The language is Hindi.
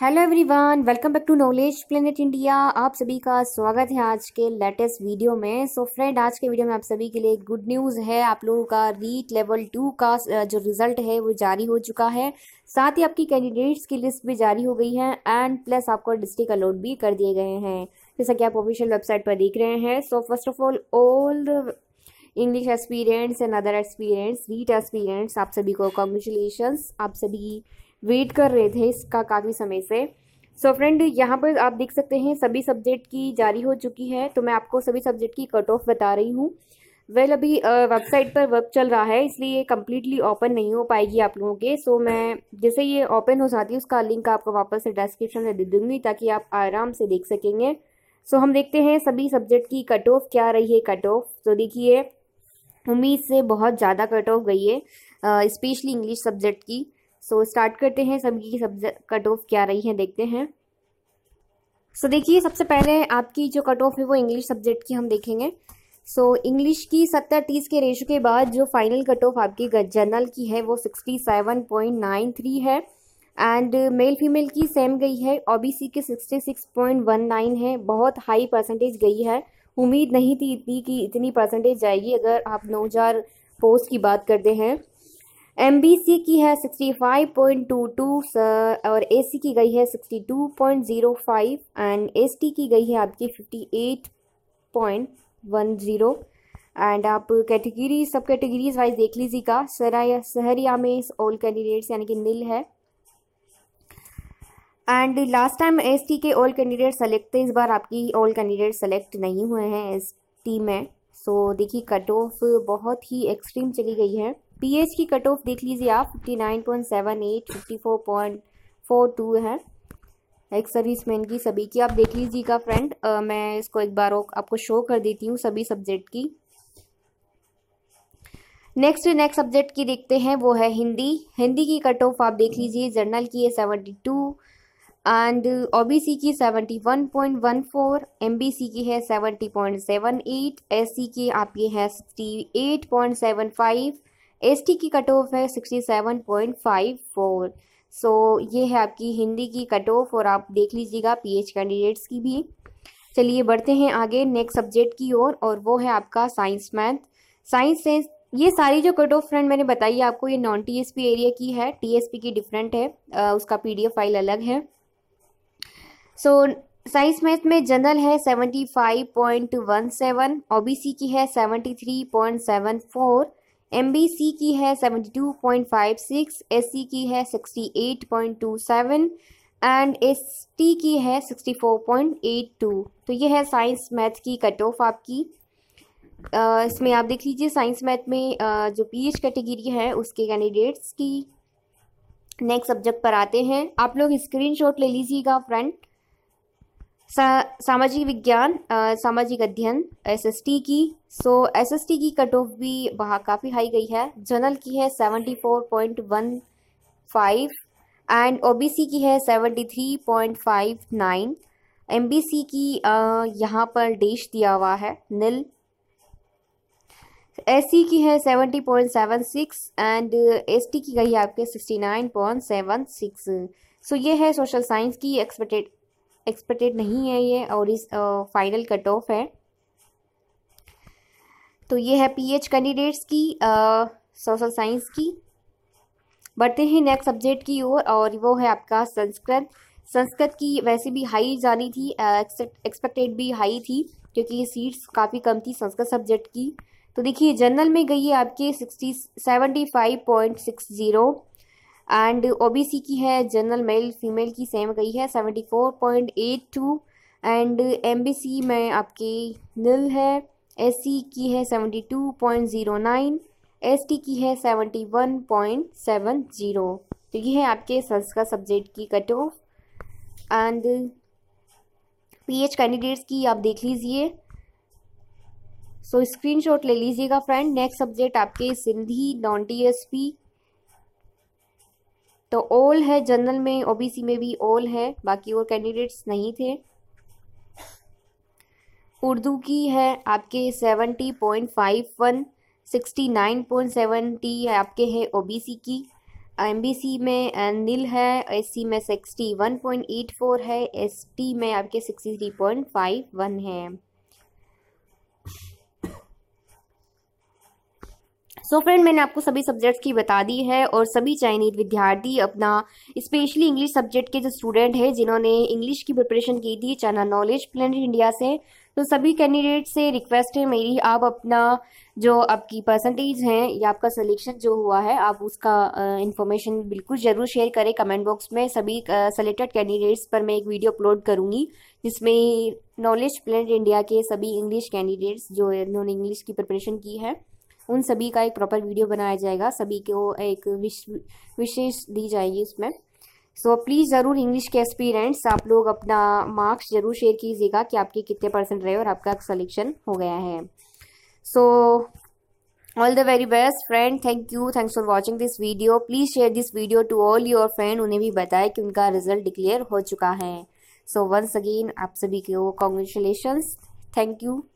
Hello everyone, welcome back to knowledge planet India. आप सभी का स्वागत है आज के लेटेस्ट वीडियो में। सो फ्रेंड, आज के वीडियो में आप सभी के लिए गुड न्यूज़ है। आप लोगों का रीट लेवल 2 का जो रिजल्ट है वो जारी हो चुका है। साथ ही आपकी कैंडिडेट्स की लिस्ट भी जारी हो गई है एंड प्लस आपको डिस्ट्रिक्ट अलॉट भी कर दिए गए हैं, जैसा कि आप ऑफिशियल वेबसाइट पर देख रहे हैं। So first of all the English experience and other experience, REET experience, आप सभी को कॉन्ग्रेचुलेशंस। आप सभी वेट कर रहे थे इसका काफ़ी समय से। सो फ्रेंड, यहाँ पर आप देख सकते हैं सभी सब्जेक्ट की जारी हो चुकी है। तो मैं आपको सभी सब्जेक्ट की कट ऑफ बता रही हूँ। अभी वेबसाइट पर वर्क चल रहा है, इसलिए कम्प्लीटली ओपन नहीं हो पाएगी आप लोगों के। सो मैं जैसे ये ओपन हो जाती है उसका लिंक आपको वापस से डिस्क्रिप्शन में दे दूंगी ताकि आप आराम से देख सकेंगे। सो हम देखते हैं सभी सब्जेक्ट की कट ऑफ क्या रही है। कट ऑफ तो देखिए, उम्मीद से बहुत ज़्यादा कट ऑफ गई है, स्पेशली इंग्लिश सब्जेक्ट की। सो स्टार्ट करते हैं सभी की सब्जेक्ट कट ऑफ क्या रही है, देखते हैं। सो देखिए, सबसे पहले आपकी जो कट ऑफ है वो इंग्लिश सब्जेक्ट की हम देखेंगे। सो इंग्लिश की 70-30 के रेशो के बाद जो फाइनल कट ऑफ आपकी जनरल की है वो 67.93 है एंड मेल फीमेल की सेम गई है। ओबीसी की 66.19 है, बहुत हाई परसेंटेज गई है। उम्मीद नहीं थी इतनी कि इतनी परसेंटेज जाएगी अगर आप 9000 पोस्ट की बात करते हैं। एमबीसी की है 65.22 और एसी की गई है 62.05 एंड एसटी की गई है आपकी 58.10 एंड आप कैटेगरी सब कैटेगरीज वाइज देख लीजिएगा। सहरिया में ऑल कैंडिडेट्स यानी कि नील है एंड लास्ट टाइम एसटी के ऑल कैंडिडेट सेलेक्ट थे, इस बार आपकी ऑल कैंडिडेट सेलेक्ट नहीं हुए हैं एसटी में। सो देखिए, कट ऑफ बहुत ही एक्सट्रीम चली गई है। पीएच की कट ऑफ देख लीजिए आप 59.78, 54.42 है। एक्स सर्विसमैन की सभी की आप देख लीजिएगा फ्रेंड। मैं इसको एक बार आपको शो कर देती हूँ सभी सब्जेक्ट की। नेक्स्ट सब्जेक्ट की देखते हैं, वो है हिंदी। हिंदी की कट ऑफ आप देख लीजिए, जनरल की है 72 एंड ओबीसी की 71.14, एमबीसी की है 70.78, एससी की आपकी है 68.75, एसटी की कट ऑफ है 67.54। सो ये है आपकी हिंदी की कट ऑफ और आप देख लीजिएगा पीएच कैंडिडेट्स की भी। चलिए बढ़ते हैं आगे नेक्स्ट सब्जेक्ट की ओर और वो है आपका साइंस मैथ। साइंस से ये सारी जो कट ऑफ फ्रेंड मैंने बताई आपको, ये नॉन टीएसपी एरिया की है, टीएसपी की डिफरेंट है, उसका पीडीएफ फाइल अलग है। सो साइंस मैथ में जनरल है 75.17, ओबीसी की है 73.74, एमबीसी की है 72.56, एससी की है 68.27 एंड एसटी की है 64.82। तो ये है साइंस मैथ की कट ऑफ आपकी। इसमें आप देख लीजिए साइंस मैथ में जो पीएच कैटेगरी है उसके कैंडिडेट्स की। नेक्स्ट सब्जेक्ट पर आते हैं, आप लोग स्क्रीनशॉट ले लीजिएगा फ्रेंड। सामाजिक विज्ञान, सामाजिक अध्ययन, एसएसटी की। सो एसएसटी की कट ऑफ भी वहाँ काफ़ी हाई गई है। जनरल की है 74.15 एंड ओबीसी की है 73.59, एमबीसी की यहाँ पर डेश दिया हुआ है नील, एससी की है 70.76 एंड एसटी की गई है आपके 69.76। सो ये है सोशल साइंस की एक्सपेक्टेड नहीं है ये, और इस फाइनल कट ऑफ है। तो ये है पीएच कैंडिडेट्स की सोशल साइंस की। बढ़ते हैं नेक्स्ट सब्जेक्ट की ओर और वो है आपका संस्कृत। संस्कृत की वैसे भी हाई जानी थी, एक्सपेक्टेड भी हाई थी क्योंकि सीट्स काफ़ी कम थी संस्कृत सब्जेक्ट की। तो देखिए, जनरल में गई है आपके 75.60 एंड ओबीसी की है जनरल मेल फीमेल की सेम गई है 74.82 एंड एमबीसी में आपकी नील है, एससी की है 72.09, एसटी की है 71.70। तो ये है आपके संस्कृत सब्जेक्ट की cut off and PH candidates की आप देख लीजिए। सो स्क्रीनशॉट ले लीजिएगा फ्रेंड। नेक्स्ट सब्जेक्ट आपके सिंधी नॉन टीएसपी। तो ऑल है जनरल में, ओबीसी में भी ऑल है, बाकी और कैंडिडेट्स नहीं थे। उर्दू की है आपके 70.51, 69.70 है आपके है ओबीसी की एमबीसी में नील है, एससी में 61.84 है, एसटी में आपके 63.51 है। सो फ्रेंड, मैंने आपको सभी सब्जेक्ट्स की बता दी है और सभी चयनित विद्यार्थी अपना, स्पेशली इंग्लिश सब्जेक्ट के जो स्टूडेंट है जिन्होंने इंग्लिश की प्रिपरेशन की थी चाइना नॉलेज प्लेनेट इंडिया से, तो सभी कैंडिडेट से रिक्वेस्ट है मेरी, आप अपना जो आपकी परसेंटेज है या आपका सिलेक्शन जो हुआ है आप उसका इंफॉर्मेशन बिल्कुल जरूर शेयर करें कमेंट बॉक्स में। सभी सेलेक्टेड कैंडिडेट्स पर मैं एक वीडियो अपलोड करूंगी जिसमें नॉलेज प्लेनेट इंडिया के सभी इंग्लिश कैंडिडेट्स जो इन्होंने इंग्लिश की प्रिपरेशन की है उन सभी का एक प्रॉपर वीडियो बनाया जाएगा, सभी को एक विशेष दी जाएगी उसमें। सो प्लीज़ ज़रूर इंग्लिश के एस्पिरेंट्स आप लोग अपना मार्क्स जरूर शेयर कीजिएगा कि आपके कितने परसेंट रहे और आपका सिलेक्शन हो गया है। So all the very best friend, thanks for watching this video. Please share this video to all your friend, उन्हें भी बताएं कि उनका रिजल्ट डिक्लेयर हो चुका है। सो वंस अगेन आप सभी को कॉन्ग्रेचुलेशंस, थैंक यू।